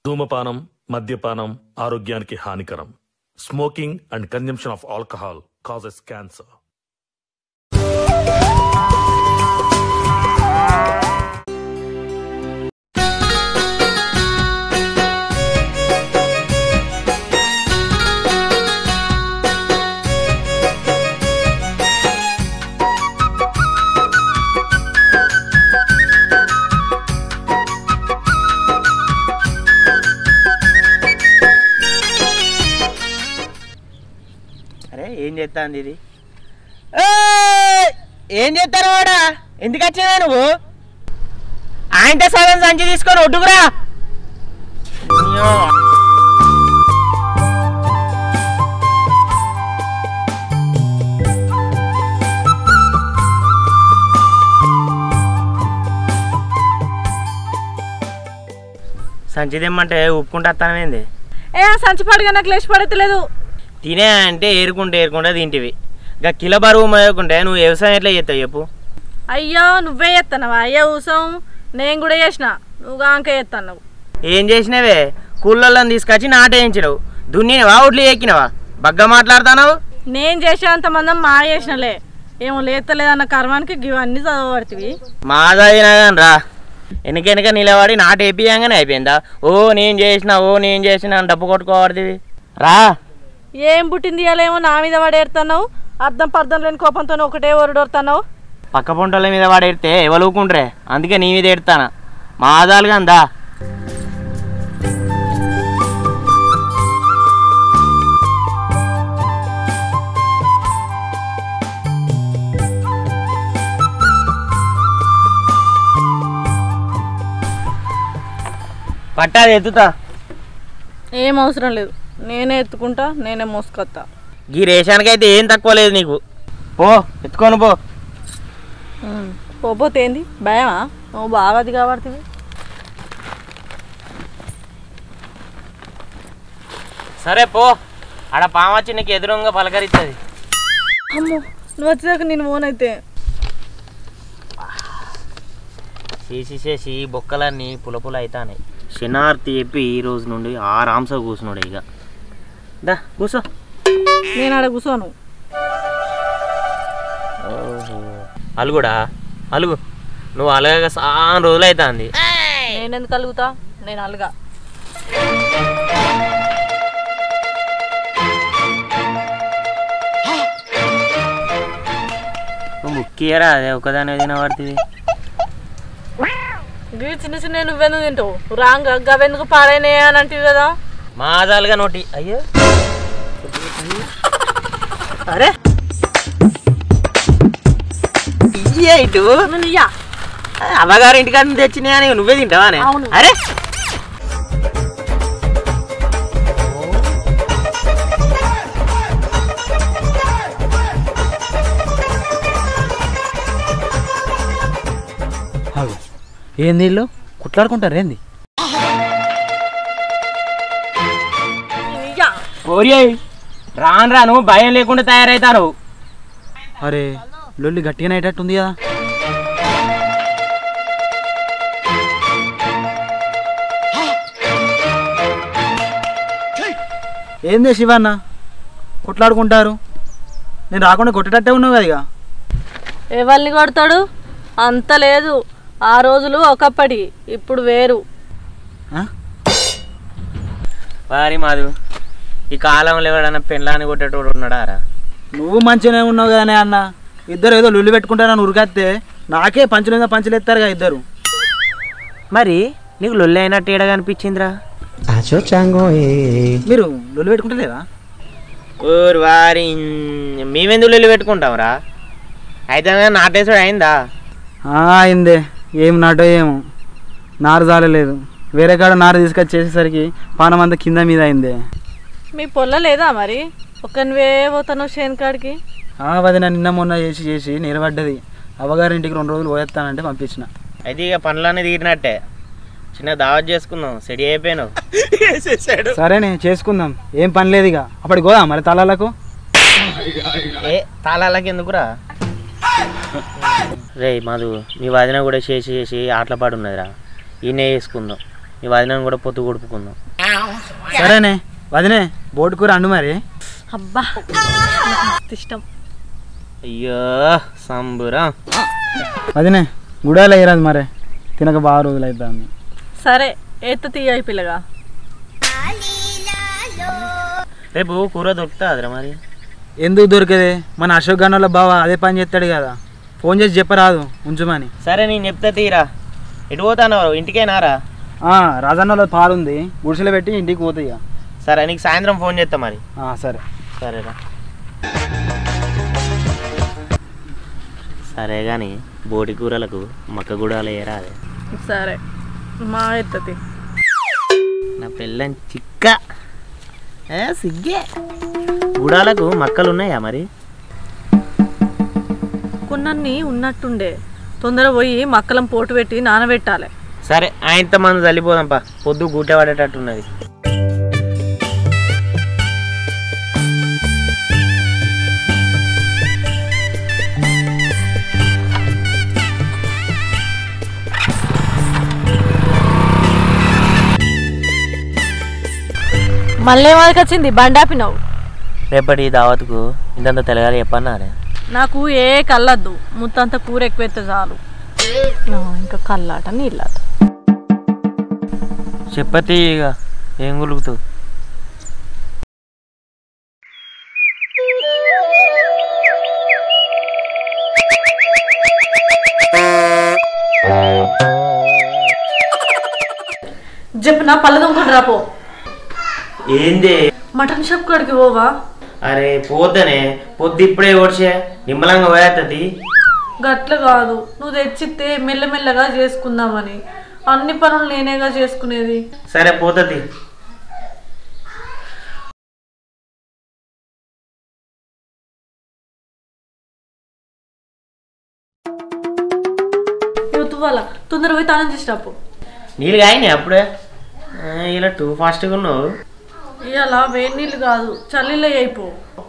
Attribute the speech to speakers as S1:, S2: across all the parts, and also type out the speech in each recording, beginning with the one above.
S1: ధూమపానం, మద్యపానం ఆరోగ్యానికి హానికరం. Smoking and consumption of alcohol causes cancer.
S2: ఏం చేస్తాంది ఇది? ఏం చేస్తాను వాడా? ఎందుకు వచ్చినా నువ్వు? ఆయనతో సగం సంచి తీసుకొని ఒడ్డుకురా. సంచి తెమ్మంటే ఉప్పుకుంటా వస్తానేంది?
S3: సంచి పడిగా నాకు లేచి పడతలేదు.
S2: తినే అంటే ఏరుకుంటే తింటివి. ఇంకా కిలో బరువు మోయకుంటే నువ్వు వ్యవసాయం ఎట్లా చేస్తావు చెప్పు?
S3: అయ్యో నువ్వే చేస్తానవా? అయ్యో ఊసం నేను కూడా చేసిన, నువ్వు కాంక చేస్తాను.
S2: ఏం చేసినవే? కూళ్ళని తీసుకొచ్చి నాటేయించినవు, దున్నినవా, ఒడ్లు ఎక్కినవా? బగ్గా మాట్లాడుతున్నావు.
S3: నేను చేసేంత మందం మా చేసినలే, ఏమో లేతలేదన్న కర్మానికి ఇవన్నీ చదవబడుతుంది.
S2: మాదైనా కానీ రా, వెనకెనక నిలబడి నాటేపియంగానే అయిపోయిందా? నేను చేసిన డబ్బు కొట్టుకోబడుతుంది రా.
S3: ఏం పుట్టింది ఏమో నా మీద పడేడుతున్నావు, అర్థం పర్థం లేని కోపంతో ఒకటే ఒరడొరుతున్నావు.
S2: పక్క పొంటల మీద పడేడితే ఎవరుకుంటారే, అందుకే నీ మీద ఎడతానా. మా ఆదాలుగా అందా. పట్టాది ఎత్తుతా.
S3: ఏం అవసరం లేదు, నేనే ఎత్తుకుంటా, నేనే మోసుకొస్తా.
S2: ఈ రేషన్కి అయితే ఏం తక్కువ లేదు నీకు. పో ఎత్తుకొని పో.
S3: పోతే ఏంది భయమా? నువ్వు బాగా అది కాబట్టి.
S2: సరే పో, ఆడ పామచ్చి నీకు ఎదురుగా పలకరిస్తుంది.
S3: అమ్మో నువ్వు వచ్చేదాకా నేను ఓనైతే.
S2: చేసి బొక్కలన్నీ పులపుల అవుతాయి. శనార్థి చెప్పి ఈ రోజు నుండి ఆరాంస కూర్చున్నాడు. ఇక దా కూర్చో.
S3: నేను ఆడ కూర్చోను.
S2: అలుగుడా అలుగు. నువ్వు అలగగా చాలా రోజులు అవుతుంది.
S3: నేను ఎందుకు అలుగుతా? నేను అలుగా.
S2: నువ్వు ముఖ్యరా అదే ఒకదాని తినబడుతుంది.
S3: చిన్న చిన్న నువ్వెందుకు తింటావు? రాంగ్ గవెందుకు పాడైనాయి అని అంటివి కదా.
S2: మాదాలుగా నోటి. అయ్యో అరే ఇటు అమ్మగారి ఇంటికాడ తెచ్చినాయా? నువ్వే తింటావా? అరే
S4: ఏంది వీళ్ళు కుట్లాడుకుంటారు ఏంది?
S2: రాను భయం లేకుండా తయారవుతారు.
S4: అరే లొల్లి గట్టిగానే అయ్యేటట్టుంది కదా. ఏందే శివన్న కుట్లాడుకుంటారు? నేను రాకుండా కొట్టేటట్టే ఉన్నావు కదా. ఇక
S3: ఎవరిని కొడతాడు? అంత లేదు. ఆ రోజులు ఒకప్పటి, ఇప్పుడు వేరు.
S2: వారి మాధు, ఈ కాలంలో ఎవడన్నా పెళ్ళాన్ని కొట్టేటోడు ఉన్నాడారా?
S4: నువ్వు మంచిగానే ఉన్నావు కదనే అన్న. ఇద్దరు ఏదో లొల్లి పెట్టుకుంటారని ఉరికత్తే నాకే పంచులు పంచులు ఎత్తారుగా ఇద్దరు.
S2: మరి నీకు లొల్లి అయినట్టు ఏడగా అనిపించిందిరా?
S4: మీరు లొల్లి పెట్టుకుంటలేదా?
S2: ఓరు వారి, మేమెందుకు లొల్లి పెట్టుకుంటాంరా? అయితే నాటేసాడు అయిందా?
S4: అయిందే. ఏం నాటో ఏమో, నారు జాలలేదు. వేరే కాడ నారు తీసుకొచ్చి చేసేసరికి పానం అంతా కింద మీద అయిందే.
S3: మీ పొల్ల లేదా మరి? ఒక్కనివే పోతాను షేన్ కాడికి.
S4: వదిన నిన్న మొన్న చేసి నిలబడ్డది. అవ్వగారింటికి 2 రోజులు పోయేస్తానంటే పంపించిన.
S2: అయితే ఇక పనులన్నీ తీరినట్టే. చిన్న దావత్ చేసుకుందాం. సెడి అయిపోయినావు.
S4: సరేనే చేసుకుందాం, ఏం పని లేదు ఇక. అప్పటికి పోదా మరి తాళాలకు?
S2: తాళాలకి ఎందుకురా? రే మధు, మీ వదిన కూడా చేసి ఆటల పాటు ఉన్నదిరా. ఈయనే వేసుకుందాం. ఈ వదినను కూడా పొత్తు కొడుపుకుందాం.
S4: సరేనే వదినే బోటు కూర అండు మరి.
S3: అబ్బా మస్తు ఇష్టం.
S2: అయ్యో సంబురా.
S4: వదినే గుడాలు వేయరాదు మరి, తినక బాగా రోజులు అవుతుంది.
S3: సరే ఎత్త తీయ పిల్లగా.
S2: రేపు కూర దొరుకుతా అదరా మరి.
S4: ఎందుకు దొరకదే, మన అశోక్ గన్నోళ్ళ బావ అదే పని చేస్తాడు కదా, ఫోన్ చేసి చెప్పరాదు ఉంచుమని.
S2: సరే నేను చెప్తా తీరా. ఎటు పోతాను, ఇంటికేనారా?
S4: రాజన్నలో పాలు ఉంది, గుడిసెలో పెట్టి ఇంటికి పోతాయి ఇక.
S2: సరే నీకు సాయంత్రం ఫోన్ చేస్తా మరి.
S4: సరే
S2: సరేరా. సరే కానీ బోటి కూరలకు మక్క గుడాలు వేయరా. అదే
S3: సరే మా ఎత్తది.
S2: నా పిల్లని చిక్క సిగ్గే. గుడాలకు మక్కలు ఉన్నాయా మరి?
S3: కొన్నీ ఉన్నట్టుండే, తొందర పోయి మక్కలం పోటు పెట్టి నానబెట్టాలి.
S2: సరే ఆయనతో మనం చల్లిపోదాంపా, పొద్దు గూటె పడేటట్టున్నది.
S3: మళ్ళీ వాళ్ళకి వచ్చింది బండాపినవు.
S2: రేపటి దావత్కు ఇంతంత తెలగాలి చెప్పన్నారే.
S3: నాకు ఏ కళ్ళద్దు, ముత్తంత కూర ఎక్కువైతే చాలు. ఇంకా కల్లాట నీళ్ళట
S2: చెప్పతి ఇక ఏం గులుగుతావు.
S3: చెప్పు నా పళ్ళ దొంగలు రాపో.
S2: ఏంది
S3: మటన్ షాప్ కాడికి పోవా?
S2: అరే పోతనే, పొద్దు ఇప్పుడే ఓడ్చే నిమ్మలంగా పోయేస్తుంది.
S3: గట్ల కాదు, నువ్వు తెచ్చితే మెల్లమెల్లగా చేసుకుందామని. అన్ని పనులు నేనేగా చేసుకునేది.
S2: సరే పోతుంది.
S3: తువ్వాలా తొందర పోయి తానం చేసినప్పు.
S2: నీళ్ళు కాయినాయి అప్పుడే. ఇలా టూ ఫాస్ట్గా ఉన్నావు.
S3: ఇవాళ వేడి నీళ్ళు కాదు, చల్లీలో అయిపో.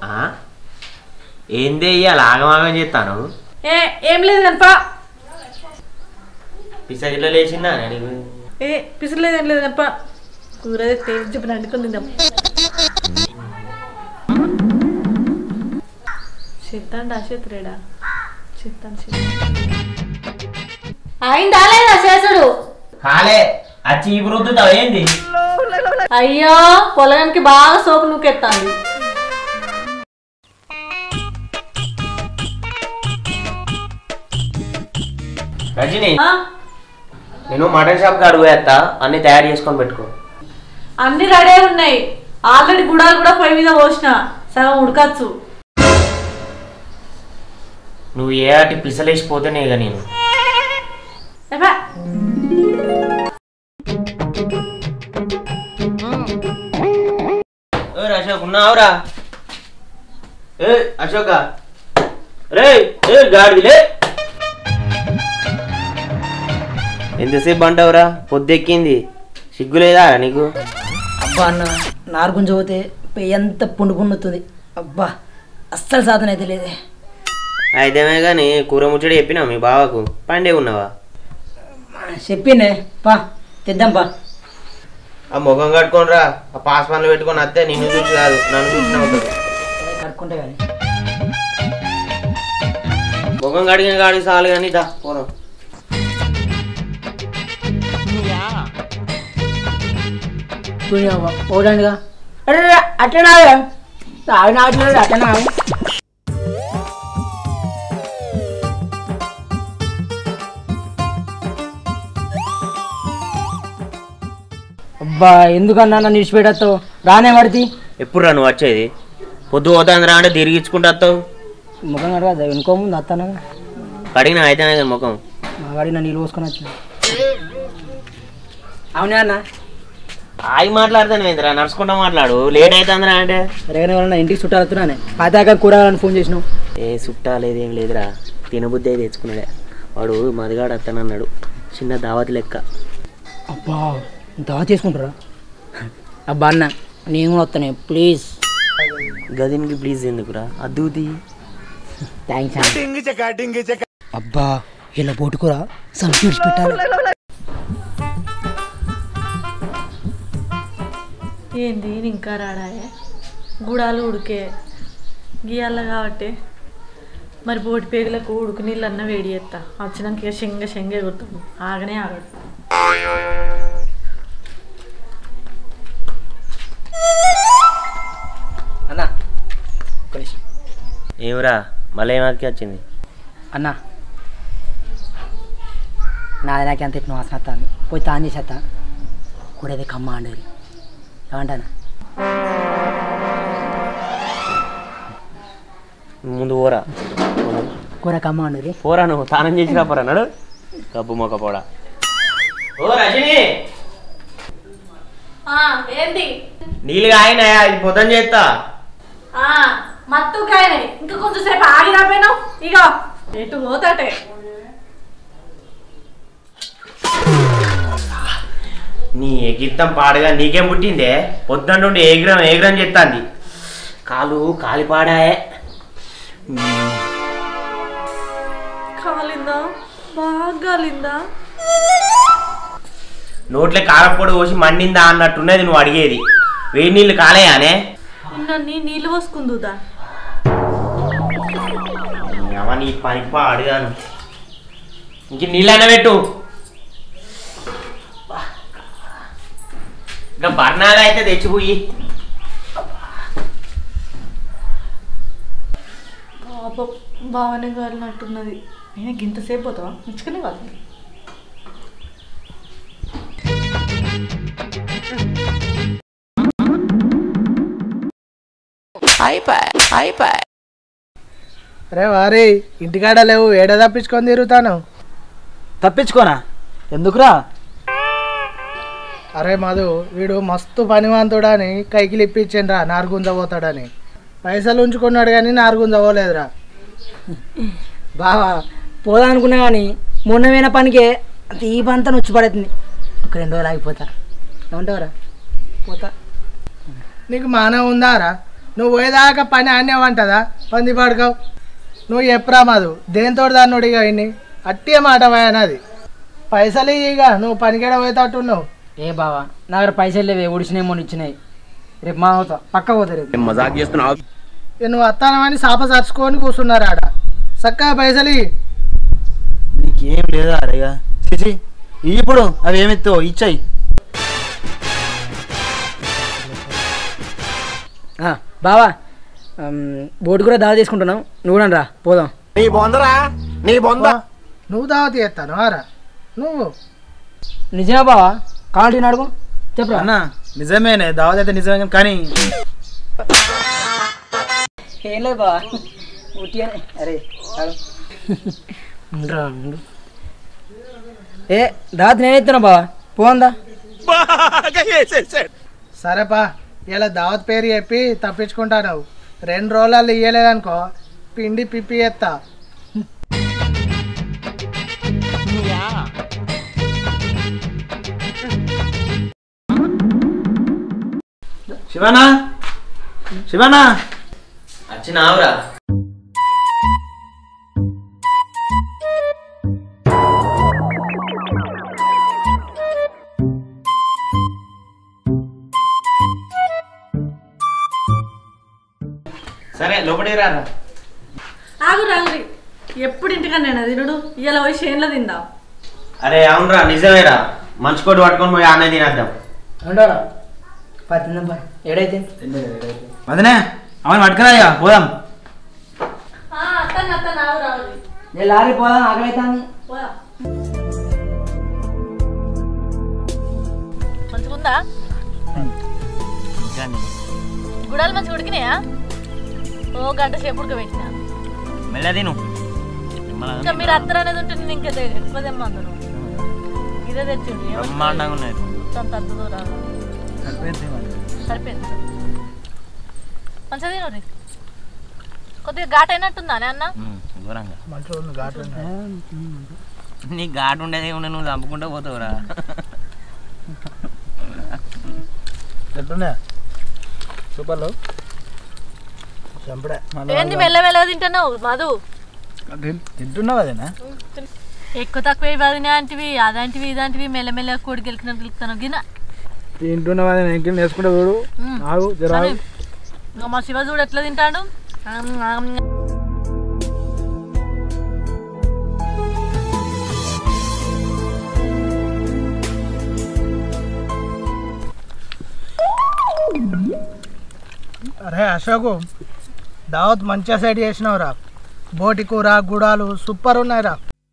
S2: ఏందే ఇవాళ ఆగమాగం చేస్తాను.
S3: ఏం లేదు కనపా.
S2: పిసగిలో లేచిందా నీకు?
S3: పిసలేదు ఏం లేదు కనపా. కూర చెప్పిన వండుకొని తిందాం. చెత్తండి అశేత్రేడా చెత్తాను. అయిందా లేదా చేసుడు?
S2: కాలే అచ్చి ఈ వృద్ధుతావు ఏంది?
S3: అయ్యో పొలగానికి బాగా సోపు నూకెత్తాంది.
S2: రజని నేను మటన్ షాప్ కాడు పోయేస్తా, అన్ని తయారు చేసుకొని పెట్టుకో.
S3: అన్ని రెడీ ఉన్నాయి, ఆల్రెడీ గుడాలు కూడా పొయ్యి మీద పోసిన, సగం ఉడకచ్చు.
S2: నువ్వు ఏ ఆటి పిసలేసిపోతేనే ఇక నేను. అశోక్ ఉన్నావురా? అశోక రే గాడిలే. ఎంతసేపు అంటావురా? పొద్దెక్కింది, సిగ్గులేదా నీకు?
S5: అబ్బా అన్న నారు గుంజపోతే పెయ్యంత పుండు పుండుతుంది. అబ్బా అస్సలు సాధన అయితే లేదే.
S2: అయితేమే కానీ కూర ముచ్చడి చెప్పినా మీ బావకు, పండే ఉన్నావా?
S5: చెప్పిండే పా తెద్దాం పా.
S2: ఆ ముఖం కట్టుకోనరా, ఆ పాస్ పనులు పెట్టుకొని వస్తే నిన్ను చూసి కాదు నన్ను చూసిన అవుతుంది.
S5: కట్టుకుంటే కానీ
S2: ముఖం కడిగిన కాడి చాలు కానీ దా పోదాం.
S5: పోడండిగా అట్లా తాగిన అట్లా. అబ్బా ఎందుకన్నా నన్ను విడిచిపెట్టేస్తావు? రానే పడితే
S2: ఎప్పుడు రా నువ్వు వచ్చేది? పొద్దు పోతాను రా అంటే తిరిగిచ్చుకుంటూ వస్తావు.
S5: ముఖం కడగా ఇంకో ముందు వస్తాను
S2: కడిగిన అయితేనే కదా ముఖం.
S5: మా వాడి నా నీళ్ళు పోసుకొని వచ్చాను. అవునా అన్న
S2: ఆగి మాట్లాడతాను ఏందిరా, నడుచుకుంటా మాట్లాడు. లేట్ అవుతుందిరా అంటే
S5: రేగనే వాళ్ళ ఇంటికి చుట్టాలుతున్నానే పాతాక కూరగాయలని ఫోన్ చేసినావు.
S2: ఏ చుట్టాలేదు ఏం లేదురా, తినబుద్ధి అయితే తెచ్చుకున్నాడే. వాడు మదిగాడు వస్తానన్నాడు, చిన్న దావతి లెక్క.
S5: అబ్బా దావా చేసుకుంటారా? అబ్బా అన్న నేను కూడా వస్తానే ప్లీజ్.
S2: గదినికి ప్లీజ్ ఎందుకురా, అద్దూది.
S5: థ్యాంక్స్ అన్న. అబ్బా ఇలా బోటు కూర సంపి విడిచిపెట్టాలి.
S3: ఏంది ఇంకా రాడాయే గుడాలు ఉడికే గీయాల కాబట్టి మరి బోటి పేగులకు ఉడుకు నీళ్ళు అన్న వేడి చేస్తా వచ్చినాక శంగ ఎగురుతాడు ఆగనే ఆగడు.
S5: అన్నా ఒక్క నిమిషం.
S2: ఏమిరా మళ్ళీ ఏమాకి వచ్చింది?
S5: అన్నా నాది నాకే అంత ఇప్పుడు వాసన వస్తాను పోయి తాను చేసేస్తా కూడేది కమ్మ అండేది ఏమంటానా
S2: ముందు పోరా
S5: కూర కమ్మ అండేది
S2: పోరా నువ్వు తానం చేసి రాపోరా నాడు కబ్బు మొక్క పోడా. ఓ రజని
S3: ఏంటి
S2: నీళ్ళు కాయినాయా ఇది పొద్దున చేస్తా.
S3: మత్తు కాయని ఇంకా కొంచెం సేపు ఆగి రాపోయినావు ఇక ఎటు పోతాటే.
S2: నీ ఎగిత్తం పాడగా నీకేం పుట్టిందే పొద్దున్న నుండి ఏగ్రం చెప్తాంది కాలు కాలిపాడాయే.
S3: కాలిందా బాగా కాలిందా?
S2: నోట్లే కారపొడి పోసి మండిందా అన్నట్టున్నది నువ్వు అడిగేది. వేడి నీళ్ళు కాలేయానే?
S3: నన్ను నీళ్ళు పోసుకుందుదా?
S2: నీ పనిపా అడిగాను ఇంక నీళ్ళైనా పెట్టు. ఇంకా బర్ణాలు అయితే తెచ్చిపోయి.
S3: బాగానే కాలినట్టున్నది. నేను గింతసేపు పోతావా ముచ్చుకునే కాదు.
S6: అరే వారి ఇంటికాడ లేవు ఏడ తప్పించుకొని తిరుగుతాను.
S4: తప్పించుకోనా ఎందుకురా?
S6: అరే మధు వీడు మస్తు పనివంతుడని కైకిలు ఇప్పించిండ్రా నారుగుంజ పోతాడని. పైసలు ఉంచుకున్నాడు కానీ నారుగుంజ పోలేదురా.
S5: బావా పోదా అనుకున్నా కానీ మొన్నమైన పనికే అంత ఈ పంతా నొచ్చి పడుతుంది. ఒక 2 రోజులు ఆగిపోతా ఏమంటావురా? పోతా.
S6: నీకు మానవ ఉందారా? నువ్వు పోయేదాకా పని ఆనేవంటదా? పంది పడుకోవు నువ్వు ఎప్పురా మధు దేంతో దాన్ని ఇక ఇన్ని అట్టే మాట అన్నది. పైసలు ఇక నువ్వు పనికేడ పోయేటట్టున్నావు.
S5: ఏ బావా నా దగ్గర పైసలు లేవే ఒడిచినాయి మొన్న ఇచ్చినాయి. రేపు మా అవుతా పక్క పోతా రేపు.
S6: ఇక నువ్వు వస్తానమని సాప చచ్చుకొని కూర్చున్నారు ఆడ. చక్కగా పైసలు
S4: నీకేం లేదా అరేగా సిసి ఇప్పుడు అవి ఏమిత్తో ఇచ్చాయి.
S5: బావా బోటు కూడా దావా తీసుకుంటున్నాం నువ్వు కూడా రా పోదాం.
S6: నువ్వు దావతి చేస్తాను ఆరా నువ్వు?
S5: నిజమే బావా కావాలంటే అడుగు చెప్పరా?
S4: అన్న నిజమేనే దావత్ అయితే నిజమే కానీ
S5: ఏం లేదు బావా ఉట్టిగానే. అరే ఏ దావత్ నేను ఇస్తున్నా బావా పోందా.
S6: సరేపా ఇలా దావత్ పేరు చెప్పి తప్పించుకుంటాను. 2 రోజులలో ఇయ్యలేదనుకో పిండి పిప్పి ఎత్తా.
S4: శివనా శివనా
S2: వచ్చినావురా? సరే లోపలికి రారా.
S3: ఆగురి ఎప్పుడు ఇంటికన్నా తినడు ఇలా పోయి చేనులో తిందాం.
S2: అరే అవునరా నిజమేరా మంచి కోటి పట్టుకొని పోయి ఆనే తినేద్దాం.
S5: ఉండరా తిందాం పా. ఏడైతే
S4: వదినే అవును పట్టుకురాయ్యా పోదాం.
S5: నేను లారీ పోదాం ఆకలి అవుతాను.
S3: మంచిగుందా? గుడాలు మంచిగా ఉడికినాయా? ఓ గంట సేపు ఉడకబెట్టినా.
S2: మెల్ల తిను.
S3: ఇంకా మీరు అత్తరు అనేది ఉంటే నేను ఇంకా ఎక్కువ తెమ్మందును. ఇదే తెచ్చిండు
S2: బ్రహ్మాండంగా ఉన్నాయి.
S3: మొత్తం తద్దుదో రాదు సరిపోయింది. మంచిగా తిను కొద్దిగా ఘాట్ అయినట్టుందా అన్న?
S2: దూరంగా నీ ఘాటు ఉండేది ఉండే నువ్వు చంపుకుంటూ పోతావురా.
S6: సూపర్లో
S3: ఏంది మెల్లమెల్లగా తింటున్నావు మధు?
S4: తింటున్నావు అదేనా?
S3: ఎక్కువ తక్కువ వదినా అంటివి అదంటివి ఇదంటివి మెల్లమెల్లగా కోడికి వెళ్ళినట్టు వెళ్తాను గిన.
S4: తింటున్నావా ఇంకేం నేర్చుకుంటా చూడు ఆగు జరా ఆగు.
S3: ఇంకా మా శివ చూడు ఎట్లా తింటాడు.
S6: అరే అశోకు దావత్ మంచిగా సైడ్ చేసినావురా. బోటి కూర గుడాలు సూపర్ ఉన్నాయిరా.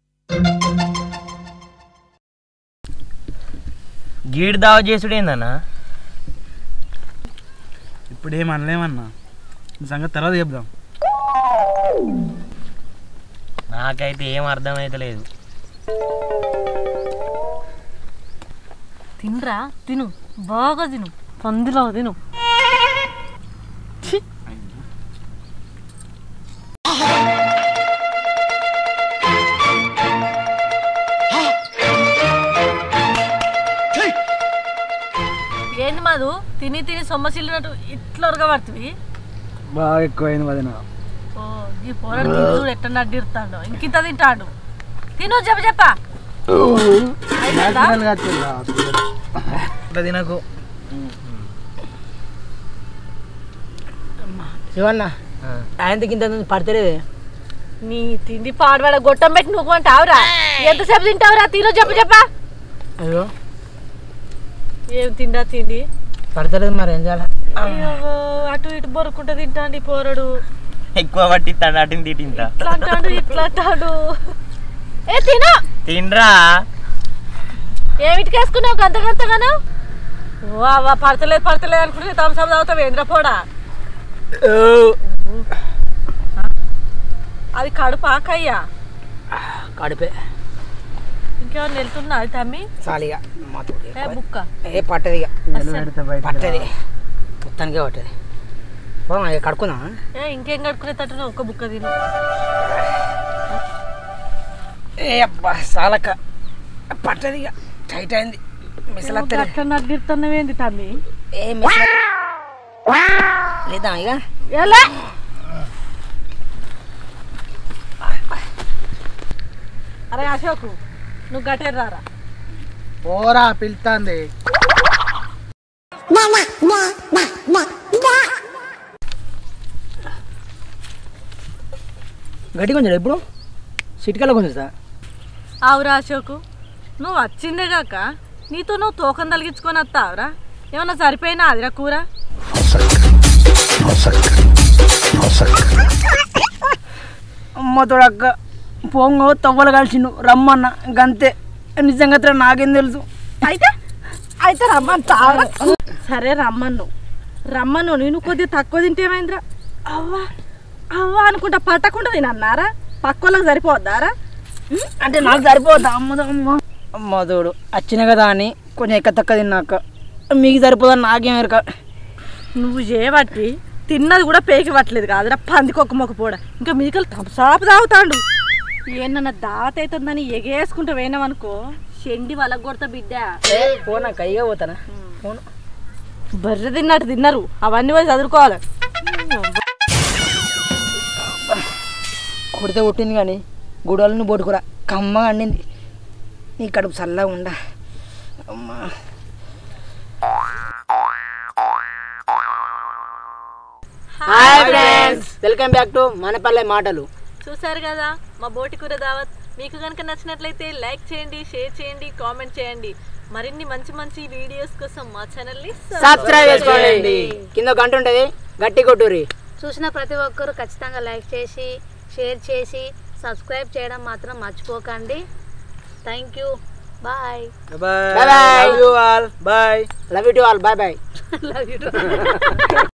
S2: గీడు దావ చేసుడు ఏందన్నా?
S4: ఇప్పుడు ఏం అనలేమన్నా, ఈ సంగతి తర్వాత చెప్దాం.
S2: నాకైతే ఏం అర్థమైతలేదు.
S3: తినరా, తిను, బాగా తిను, పందిలో తిను. ఏంది మాధు, తిని తిని సొమ్మసిల్లినట్టు ఇట్లా ఉరగబడుతుంది.
S4: బాగా ఎక్కువైంది వదిన.
S3: ఓ ఈ పోరాడు చూడు ఎట్లా అడ్డిరుతాడు, ఇంకింత తింటాడు. తిను చెప్ప
S6: ఇట్లా తినకు.
S5: శివన్న ఆయనకి ఇంత పడతలేదే.
S3: నీ తిండి పాడవాడ గొట్టం పెట్టి నువ్వు అంటావురా. ఎంతసేపు తింటావురా? తిను చెప్ప.
S5: అయ్యో
S3: ఏం తిండా తిండి
S5: పడతలేదు, మరి ఏం చేయాలి?
S3: అయ్యో అటు ఇటు బొరుకుంటా తింటాండి పోరడు.
S2: ఎక్కువ పట్టిస్తాడు అటు తింట.
S3: ఇట్లా అంటాడు ఇట్లా అంటాడు. ఏ తిను,
S2: తినరా.
S3: ఏమిటికి వేసుకున్నావు గంతగాను? ఓ అవ్వ పడతలేదు అనుకుంటే థమ్స్అప్ తాగుతావు ఏంద్ర పోడా. అది కడుపా కయ్యా?
S5: కడిపే.
S3: ఇంకేమన్నా వెళ్తున్నా అది తమ్మి?
S5: చాలిగా
S3: ఏ బుక్క
S5: ఏ పట్టది,
S3: అస్సలు.
S5: పట్టది మొత్తానికే పట్టది. కడుకుందా?
S3: ఏ ఇంకేం కడుకునే తట్టు ఒక్క బుక్క తిను.
S5: ఏ అబ్బా చాలక పట్టది, ఇక టైట్ అయింది. మిసలత్తలే.
S3: అట్లా నడ్డిరుతున్నావేంది తమ్మి?
S5: ఏ మిసల లేదా ఇక
S3: ఎలా అరే అశోకు నువ్వు గట్టేరు రారా.
S6: పోరా పిలుతాంది.
S5: గట్టి కొంచెం ఎప్పుడు సిటికల్లో కొంచెం.
S3: అవురా అశోకు, నువ్వు వచ్చిందే కాక నీతో నువ్వు తోకం తలిగించుకొని వస్తావురా. ఏమన్నా సరిపోయినా అదిరా కూర?
S5: అమ్మ తోడక్క పొంగో తవ్వలు కలిసిండు రమ్మన్న గంతే. నిజంగా నాకేం తెలుసు.
S3: అయితే రమ్మంటావురా. సరే రమ్మను నేను కొద్దిగా తక్కువ తింటేమైందిరా. అవ్వా అనుకుంటా పట్టకుండా తినన్నారా? పక్కోళ్ళకి సరిపోద్దారా?
S5: అంటే నాకు సరిపోతా. అమ్మ తోడు వచ్చిన కదా అని కొంచెం ఎక్క తక్క తిన్నాక మీకు సరిపోదని నాకేం ఎరక.
S3: నువ్వు చేయబట్టి తిన్నది కూడా పేకి పట్టలేదు కాదురా పందికొక్క మొక్క పోడ. ఇంకా మీకలు తమసాపు తాగుతాడు. ఏమన్నా దావత్ అవుతుందని ఎగేసుకుంటూ పోయినామనుకో చెండి వాళ్ళకి కొడతా బిడ్డ.
S5: పోనా కైగా పోతానా పోను.
S3: బర్రె తిన్నట్టు తిన్నారు, అవన్నీ పోయి చదువుకోవాలి.
S5: కొడితే కొట్టింది కానీ గుడవలను బోటుకురా కమ్మగా అండింది. నీ కడుపు చల్లగా ఉండ. అమ్మా hi friends, welcome back to Manapalle Matalu.
S3: చూసారు కదా మా బోటి కూర దావత్. మీకు కనుక నచ్చినట్లయితే లైక్ చేయండి, షేర్ చేయండి, కామెంట్ చేయండి. మరిన్ని మంచి మంచి వీడియోస్ కోసం మా ఛానల్ని
S5: సబ్స్క్రైబ్ చేసుకోండి. కింద గంట ఉంటుంది, గట్టి కొట్టుర్రి.
S7: చూసిన ప్రతి ఒక్కరు ఖచ్చితంగా లైక్ చేసి షేర్ చేసి సబ్స్క్రైబ్ చేయడం మాత్రం మర్చిపోకండి. Thank you. Bye
S5: bye. Love you all. Bye. Love you to all. Bye bye.
S7: Love you.